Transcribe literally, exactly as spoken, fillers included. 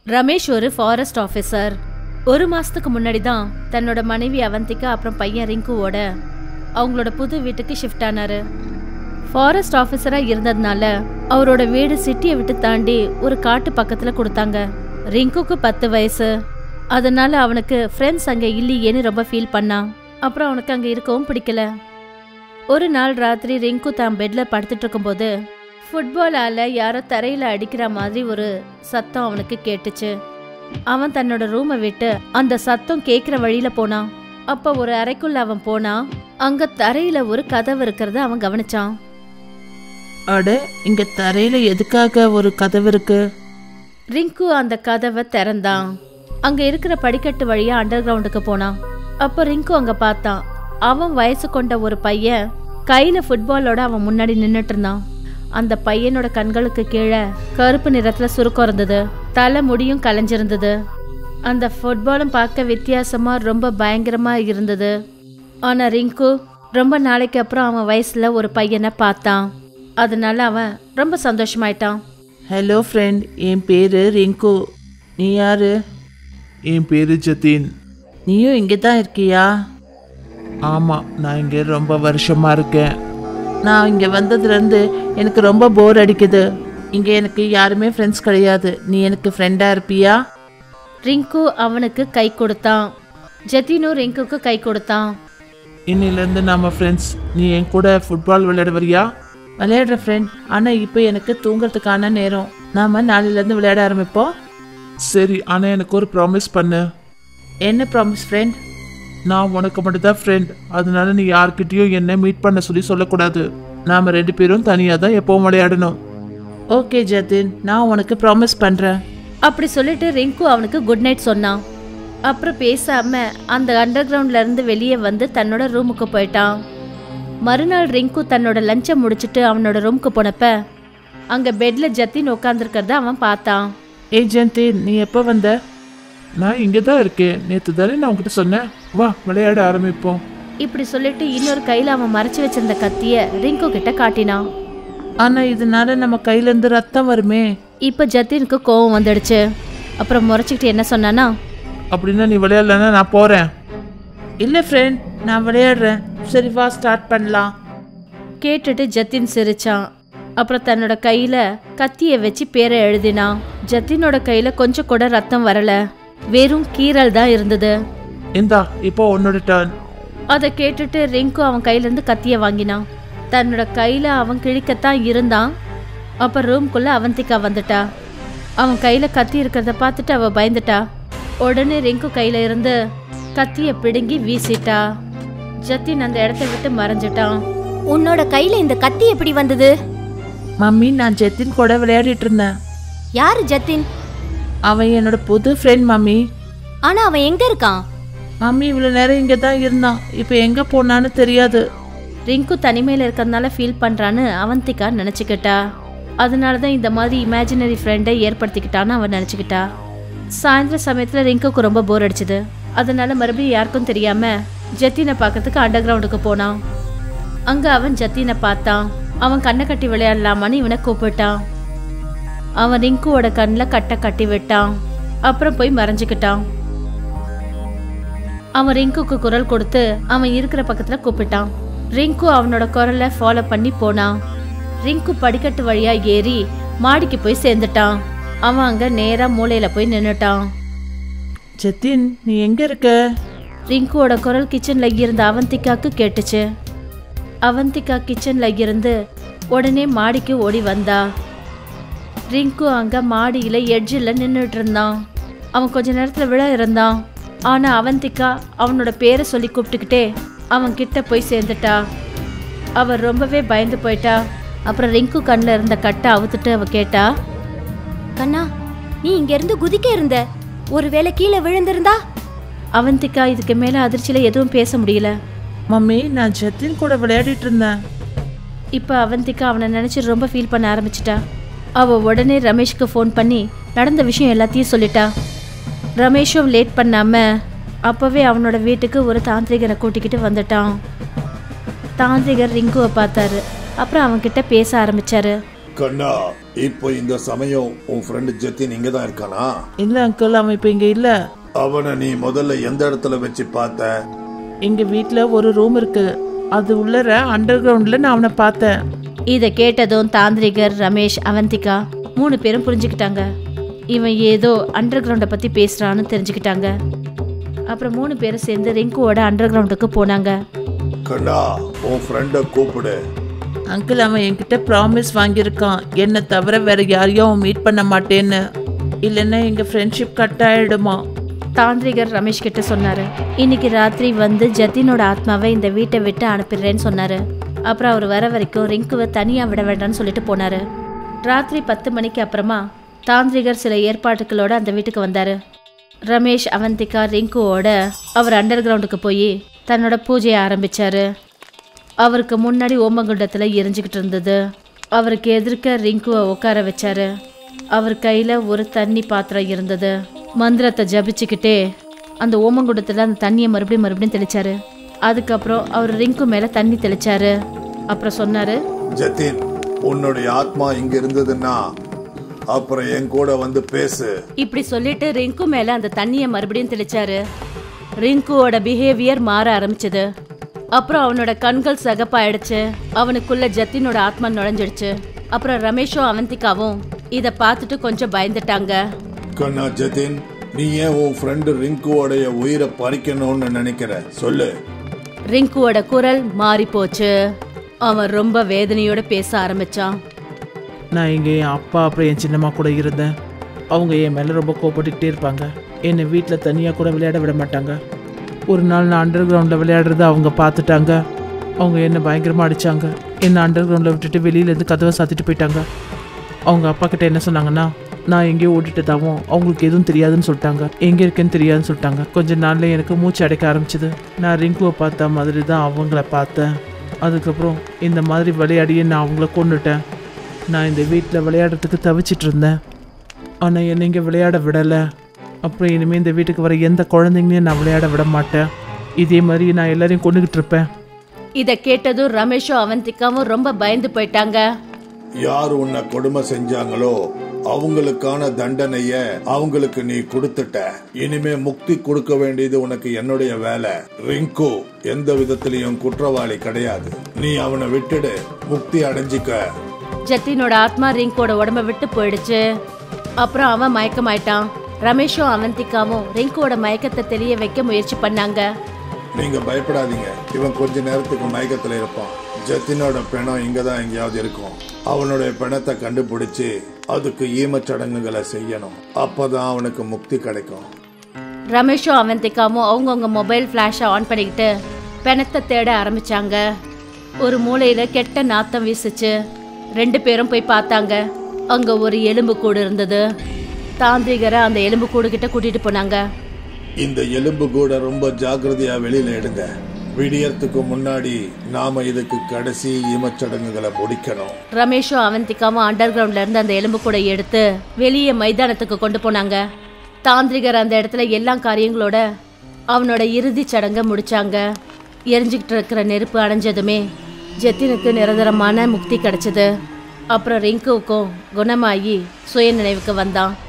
ரமேஷ் ஒரு forest officer. ஒரு மாசத்துக்கு முன்னாடி தான் தன்னோட மனைவி அவந்திகா அப்புறம் பையன் ரிங்குவோட அவங்களோட புது வீட்டுக்கு ஷிஃப்ட் ஆனாரு. ஃபாரஸ்ட் ஆஃபீஸரா இருந்ததுனால அவரோட வீடு சிட்டியை விட்டு தாண்டி ஒரு காட்டு பக்கத்துல கொடுத்தாங்க. ரிங்குக்கு பத்து வயசு, அதனால அவனுக்கு ஃப்ரெண்ட்ஸ் அங்க இல்லையேன்னு ரொம்ப ஃபீல் பண்ணான். அப்புறம் அவனுக்கு அங்க இருக்கவும் பிடிக்கல. ஒரு நாள் ராத்திரி ரிங்கு தான் பெட்ல படுத்துட்டு இருக்கும்போது ஃபுட்பாலால யாரோ தரையில அடிக்கிற மாதிரி ஒரு சத்தம் அவனுக்கு கேட்டுச்சு. அவன் தன்னோட ரூமை விட்டு அந்த சத்தம் கேட்கிற வழியில போனான். அப்ப ஒரு அறைக்குள்ள அவன் போனான். அங்க தரையில ஒரு கதவு இருக்கிறத அவன் கவனிச்சான். அட, இங்க தரையில எதுக்காக ஒரு கதவு இருக்கு? ரிங்கு அந்த கதவை திறந்தான். அங்க இருக்கிற படிக்கட்டு வழியா அண்டர் கிரவுண்டுக்கு போனான். அப்ப ரிங்கு அங்க பார்த்தான். அவன் வயசு கொண்ட ஒரு பையன் கையில ஃபுட்பாலோட அவன் முன்னாடி நின்னுட்டு இருந்தான். அந்த பையனோட கண்களுக்கு கீழே கருப்பு நிறத்துல சுருக்கம் இருந்தது. தலை முடியும் கலைஞ்சிருந்தது. அந்த ஃபுட்பாலும் பார்க்க வித்தியாசமா ரொம்ப பயங்கரமா இருந்தது. ஆனா ரிங்கு ரொம்ப நாளைக்கு அப்புறம் அவன் வயசுல ஒரு பையனை பார்த்தான். அதனால அவன் ரொம்ப சந்தோஷமாயிட்டான். ஹலோ ஃப்ரெண்ட், என் பேரு ரிங்கு. நீ யாரு? என் பேரு ஜதீன். நீயும் இங்கே தான் இருக்கியா? ஆமாம், நான் இங்கே ரொம்ப வருஷமா இருக்கேன். நான் இங்கே வந்ததுலேருந்து எனக்கு ரொம்ப போர் அடிக்குது. இங்கே எனக்கு யாருமே ஃப்ரெண்ட்ஸ் கிடையாது. நீ எனக்கு ஃப்ரெண்டாக இருப்பியா? ரிங்கு அவனுக்கு கை கொடுத்தான். ஜதீனும் ரிங்குக்கு கை கொடுத்தான். இன்னிலேருந்து நாம ஃப்ரெண்ட்ஸ். நீ என் கூட ஃபுட்பால் விளையாட வரியா? விளையாடுற ஃப்ரெண்ட், ஆனால் இப்போ எனக்கு தூங்குறதுக்கான நேரம். நாம் நாளையிலேருந்து விளையாட ஆரம்பிப்போம். சரி, ஆனால் எனக்கு ஒரு ப்ராமிஸ் பண்ணு. என்ன ப்ராமிஸ் ஃப்ரெண்ட்? நான் உனக்கு மட்டும்தான் ஃப்ரெண்ட். அதனால நீ யார்கிட்டயும் என்ன மீட் பண்ண சொல்லி சொல்லக்கூடாது. நாம ரெண்டு பேரும் தனியாக தான் எப்பவும் விளையாடணும். ஓகே ஜதீன், நான் உனக்கு ப்ராமிஸ் பண்ணுறேன். அப்படி சொல்லிட்டு ரிங்கு அவனுக்கு குட் நைட் சொன்னான். அப்புறம் பேசாம அந்த அண்டர் கிரவுண்ட்ல இருந்து வெளியே வந்து தன்னோட ரூமுக்கு போயிட்டான். மறுநாள் ரிங்கு தன்னோட லஞ்சை முடிச்சுட்டு அவனோட ரூமுக்கு போனப்ப அங்க பெட்ல ஜதீன் உட்காந்துருக்கிறத அவன் பார்த்தான். ஏ ஜதீன், நீ எப்போ வந்த? நான் இங்கே தான் இருக்கேன். நேற்று தானே நான் உங்ககிட்ட சொன்னேன், வா விளையாட ஆரம்பிப்போம். இப்படி சொல்லிட்டு இன்னொரு கையில அவன் மறைச்சு வச்சிருந்த கத்திய ரிங்கு கிட்ட காட்டினான். ஆனால் இதனால நம்ம கையிலேருந்து ரத்தம் வருமே. இப்போ ஜதீனுக்கு கோவம் வந்துடுச்சு. அப்புறம் முறைச்சிக்கிட்டு என்ன சொன்னானா, அப்படின்னா நீ விளையாடலன்னா நான் போகிறேன். இல்லை ஃப்ரெண்ட், நான் விளையாடுறேன். சரி வா, ஸ்டார்ட் பண்ணலாம். கேட்டுட்டு ஜதீன் சிரிச்சான். அப்புறம் தன்னோட கையில கத்திய வச்சு பேரை எழுதினான். ஜதீனோட கையில கொஞ்சம் கூட ரத்தம் வரல, வெறும் கீறல் தான் இருந்தது. இந்தா, இப்போ உன்னோட டர்ன். அதை கேட்டுட்டு ரிங்கு அவன் கையில இருந்து கத்திய வாங்கினான். தன்னோட கையில அவன் கிழிக்கத்தான் இருந்தான். அப்ப ரூம்குள்ள அவந்திகா வந்துட்டா. அவன் கையில கத்தி இருக்கிறத பார்த்துட்டு அவ பயந்துட்டா. உடனே ரிங்கு கையில இருந்து கத்திய பிடுங்கி வீசிட்டா. ஜதீன் அந்த இடத்த விட்டு மறைஞ்சிட்டான். உன்னோட கையில இந்த கத்தி எப்படி வந்தது? மம்மி, நான் ஜதீன் கூட விளையாடிட்டு இருந்தேன். யாரு ஜதீன்? அவன் என்னோட புது ஃப்ரெண்ட் மம்மி. ஆனா அவன் எங்க இருக்கான்? மம்மி இவ்வளோ நேரம் இங்கே தான் இருந்தான். இப்போ எங்கே போனான்னு தெரியாது. ரிங்கு தனிமையில் இருக்கிறதுனால ஃபீல் பண்ணுறான்னு அவந்திகா நினச்சிக்கிட்டா. அதனால தான் இந்த மாதிரி இமேஜினரி ஃப்ரெண்டை ஏற்படுத்திக்கிட்டான்னு அவன் நினச்சிக்கிட்டா. சாயந்தர சமயத்தில் ரிங்குக்கு ரொம்ப போர் அடிச்சுது. அதனால மறுபடியும் யாருக்கும் தெரியாமல் ஜதீனை பார்க்கறதுக்கு அண்டர் கிரவுண்டுக்கு போனான். அங்கே அவன் ஜதீனை பார்த்தான். அவன் கண்ணை கட்டி விளையாடலாமான்னு இவனை கூப்பிட்டான். அவன் ரிங்குவோட கண்ணில் கட்டை கட்டி விட்டான். அப்புறம் போய் மறைஞ்சுக்கிட்டான். அவன் ரிங்குக்கு குரல் கொடுத்து அவன் இருக்கிற பக்கத்துல கூப்பிட்டான். ரிங்கு அவனோட குரலை ஃபாலோ பண்ணி போனான். ரிங்கு படிக்கட்டு வழியா ஏறி மாடிக்கு போய் சேர்ந்துட்டான். அவன் அங்க நேரா மூலையில போய் நின்னுட்டான். ஜதீன், நீ எங்க இருக்க? ரிங்குவோட குரல் கிச்சன்ல இருந்த அவந்திகாக்கு கேட்டுச்சு. அவந்திகா கிச்சன்ல இருந்து உடனே மாடிக்கு ஓடி வந்தா. ரிங்கு அங்க மாடியில எட்ஜில் நின்றுட்டு இருந்தான். அவன் கொஞ்ச நேரத்துல விழ இருந்தான். ஆனா அவந்திகா அவனோட பேரை சொல்லி கூப்பிட்டுக்கிட்டே அவன் கிட்ட போய் சேர்ந்துட்டா. அவ ரொம்பவே பயந்து போயிட்டா. அப்புறம் ரிங்கு கண்ணில் இருந்த கட்டை அவுத்துட்டு அவ கேட்டா, கண்ணா, நீ இங்க இருந்து குதிக்க இருந்த, ஒருவேளை கீழே விழுந்திருந்தா? அவந்திகா இதுக்கு மேல அதிர்ச்சியில எதுவும் பேச முடியல. மம்மி, நான் ஜதீன் கூட விளையாடிட்டு இருந்தேன். இப்போ அவந்திகா அவனை நினைச்சு ரொம்ப ஃபீல் பண்ண ஆரம்பிச்சிட்டா. அவ உடனே ரமேஷ்க்கு ஃபோன் பண்ணி நடந்த விஷயம் எல்லாத்தையும் சொல்லிட்டா. ரமேஷும் லேட் பண்ணாம அப்பவே அவனோட வீட்டுக்கு ஒரு தாந்திரிகரை கூட்டிக்கிட்டு வந்துட்டான். தாந்திரிகர் ரிங்குவை பார்த்தாரு. அப்புறம் அவன்கிட்ட பேச ஆரம்பிச்சாரு. கண்ணா, இப்போ இந்த சமயம் உன் ஃப்ரெண்டு ஜத்தின் இங்க தான் இருக்கானா? இல்ல அங்கிள், அவன் இப்ப இங்க இல்ல. அவனை நீ முதல்ல எந்த இடத்துல வச்சு பார்த்த? எங்க வீட்ல ஒரு ரூம் இருக்கு, அது உள்ளற அண்டர் கிரவுண்ட்ல நான் அவனை பார்த்தேன். இதை கேட்டதும் தாந்திரிகர், ரமேஷ், அவந்திகா மூணு பேரும் புரிஞ்சுக்கிட்டாங்க. இவன் ஏதோ அண்டர் கிரவுண்டை பத்தி பேசுறான்னு தெரிஞ்சுக்கிட்டாங்க. அப்புறம் மூணு பேரும் சேர்ந்து ரிங்குவோட அண்டர் கிரவுண்டுக்கு போனாங்க. கண்ணா, உன் ஃப்ரெண்ட கூப்பிடு. அங்கிள், அவன் என்கிட்ட ப்ராமிஸ் வாங்கியிருக்கான், என்னை தவிர வேற யாரையும் அவன் மீட் பண்ண மாட்டேன்னு, இல்லைன்னா எங்க ஃப்ரெண்ட்ஷிப் கட் ஆயிடுமா. தாந்திரிகர் ரமேஷ் கிட்ட சொன்னாரு, இன்னைக்கு ராத்திரி வந்து ஜத்தினோட ஆத்மாவை இந்த வீட்டை விட்டு அனுப்பிடுறேன்னு சொன்னாரு. அப்புறம் அவர் வர வரைக்கும் ரிங்குவை தனியா விட வேண்டாம்னு சொல்லிட்டு போனாரு. ராத்திரி பத்து மணிக்கு அப்புறமா தாந்திரிகர் சில ஏற்பாடுகளோட அந்த வீட்டுக்கு வந்தாரு. ரமேஷ், அவந்திகா, ரிங்குவோட அவர் அண்டர் கிரவுண்டுக்கு போய் தன்னோட பூஜையை ஆரம்பிச்சாரு. அவருக்கு முன்னாடி ஓமகுண்டத்துல எரிஞ்சுக்கிட்டு இருந்தது. அவருக்கு எதிர்க்க ரிங்குவை உட்கார வச்சாரு. அவர் கையில ஒரு தண்ணி பாத்திரம் இருந்தது. மந்திரத்தை ஜபிச்சுக்கிட்டே அந்த ஓமங்குண்டத்துல அந்த தண்ணியை மறுபடியும் மறுபடியும் தெளிச்சாரு. அதுக்கப்புறம் அவர் ரிங்கு மேல தண்ணி தெளிச்சாரு. அப்புறம் சொன்னாரு, ஜத்தின், உன்னுடைய ஆத்மா இங்க இருந்ததுன்னா அப்புறம் என் கூட வந்து பேசு. இப்படி சொல்லிட்டு ரிங்கு மேல அந்த தண்ணியை மறுபடியும் தெளிச்சாரு. ரிங்குவோட பிஹேவியர் மாற ஆரம்பிச்சது. அப்புறம் அவனோட கண்கள் சகப்பாயிடுச்சு. அவனுக்குள்ள ஜத்தினோட ஆத்மா நுழைஞ்சிடுச்சு. அப்புறம் ரமேஷும் அவந்திகாவும் இத பார்த்துட்டு கொஞ்சம் பயந்துட்டாங்க. கண்ணா ஜத்தின், நீ ஏன் உன் ஃப்ரெண்டு ரிங்குவோடைய உயிரை பறிக்கணும்னு நினைக்கிற? சொல்லு. ரிங்குவோட குரல் மாறி போச்சு. அவன் ரொம்ப வேதனையோட பேச ஆரம்பிச்சான். நான் இங்கே என் அப்பா அப்புறம் என் சின்னம்மா கூட இருந்தேன். அவங்க என் மேலே ரொம்ப கோபப்பட்டுக்கிட்டே இருப்பாங்க. என்னை வீட்டில் தனியாக கூட விளையாட விட மாட்டாங்க. ஒரு நாள் நான் அண்டர் கிரவுண்டில் விளையாடுறத அவங்க பார்த்துட்டாங்க. அவங்க என்னை பயங்கரமாக அடித்தாங்க. என்னை அண்டர் கிரவுண்டில் விட்டுட்டு வெளியிலேருந்து கதவை சாத்திட்டு போயிட்டாங்க. அவங்க அப்பா கிட்ட என்ன சொன்னாங்கன்னா, நான் எங்கேயோ ஓடிட்டதாகவும் அவங்களுக்கு எதுவும் தெரியாதுன்னு சொல்லிட்டாங்க. எங்கே இருக்கேன்னு தெரியாதுன்னு சொல்லிட்டாங்க. கொஞ்ச நாளில் எனக்கு மூச்சு அடைக்க ஆரம்பிச்சிது. நான் ரிங்குவை பார்த்த மாதிரி தான் அவங்கள பார்த்தேன். அதுக்கப்புறம் இந்த மாதிரி விளையாடியே நான் அவங்கள கொண்டுட்டேன். நான் இந்த வீட்டில் விளையாடுறதுக்கு தவிச்சிட்டு இருந்தேன். ஆனால் என்னை இங்கே விளையாட விடலை. அப்புறம் இனிமேல் இந்த வீட்டுக்கு வர எந்த குழந்தைங்களையும் நான் விளையாட விட மாட்டேன். இதே மாதிரி நான் எல்லாரையும் கொண்டுகிட்டு இருப்பேன். இதை கேட்டதும் ரமேஷும் அவந்திகாவும் ரொம்ப பயந்து போயிட்டாங்க. யார் உன்னை கொடுமை செஞ்சாங்களோ அவங்களுக்கான தண்டனைய அவங்களுக்கு நீ கொடுத்துட்ட. இனிமே முக்தி கொடுக்க வேண்டியது உனக்கு என்னுடைய வேலை. ரிங்கு எந்த விதத்திலையும் குற்றவாளி கிடையாது. நீ அவனை விட்டுடு, முக்தி அடைஞ்சிக்க. ஜத்தினோட ஆத்மா ரிங்கோட உடம்ப விட்டு போயிடுச்சு. அப்புறம் அவன் மயக்கமாயிட்டான். ரமேஷும் அவந்திகாவும் ரிங்கோட மயக்கத்தை தெரிய வைக்க முயற்சி பண்ணாங்க. நீங்க பயப்படாதீங்க, இவன் கொஞ்ச நேரத்துக்கு மயக்கத்துல இருப்பான். ஜத்தினோட பிணம் இங்கதான் எங்கேயாவது இருக்கும். அவனுடைய பிணத்தை கண்டுபிடிச்சு அதுக்கு ஈமச்சடங்குகளை செய்யணும். அப்பதான் அவனுக்கு முக்தி கிடைக்கும். ரமேஷும் அவந்திகாவும் அவங்கவுங்க மொபைல் பிளாஷை ஆன் பண்ணிக்கிட்டு பிணத்தை தேட ஆரம்பிச்சாங்க. ஒரு மூலையில கெட்ட நாத்தம் வீசுச்சு. ரெண்டு பேரும் போய் பார்த்தாங்க. அங்க ஒரு எலும்பு கூடு இருந்தது. தாந்திரிகரை அந்த எலும்பு கூடு கிட்ட கூட்டிட்டு போனாங்க. இந்த எலும்பு கூட ரொம்ப ஜாக்கிரதையா வெளியில எடுங்க. விடியறதுக்கு முன்னாடி நாம இதுக்கு கடைசி ஈமச்சடங்குகளை முடிக்கணும். ரமேஷும் அவந்திகாவும் அண்டர் கிரவுண்ட்ல இருந்து அந்த எலும்பு கூட எடுத்து வெளியே மைதானத்துக்கு கொண்டு போனாங்க. தாந்திரிகர் அந்த இடத்துல எல்லா காரியங்களோட அவனோட இறுதி சடங்கை முடிச்சாங்க. எரிஞ்சுக்கிட்டு இருக்கிற நெருப்பு அடைஞ்சதுமே ஜத்தினுக்கு நிரந்தரமான முக்தி கிடைச்சது. அப்புறம் ரிங்குவுக்கும் குணமாகி சுய நினைவுக்கு வந்தான்.